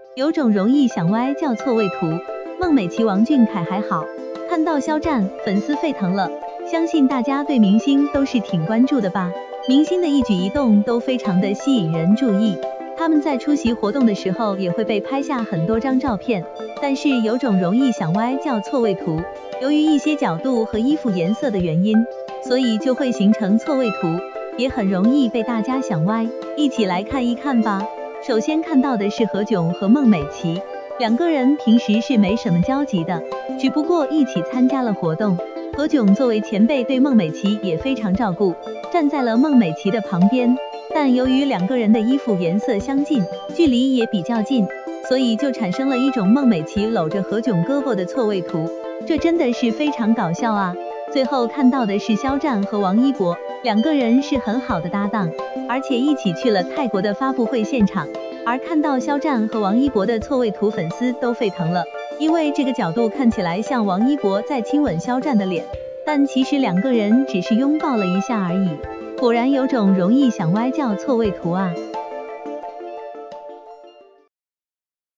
有种容易想歪叫错位图。孟美岐、王俊凯还好，看到肖战粉丝沸腾了，相信大家对明星都是挺关注的吧？明星的一举一动都非常的吸引人注意，他们在出席活动的时候也会被拍下很多张照片。但是有种容易想歪叫错位图，由于一些角度和衣服颜色的原因，所以就会形成错位图，也很容易被大家想歪。一起来看一看吧。首先看到的是何炅和孟美岐，两个人平时是没什么交集的，只不过一起参加了活动。何炅作为前辈，对孟美岐也非常照顾，站在了孟美岐的旁边。但由于两个人的衣服颜色相近，距离也比较近，所以就产生了一种孟美岐搂着何炅胳膊的错位图，这真的是非常搞笑啊！最后看到的是肖战和王一博，两个人是很好的搭档，而且一起去了泰国的发布会现场。而看到肖战和王一博的错位图，粉丝都沸腾了，因为这个角度看起来像王一博在亲吻肖战的脸，但其实两个人只是拥抱了一下而已。果然有种容易想歪叫错位图啊！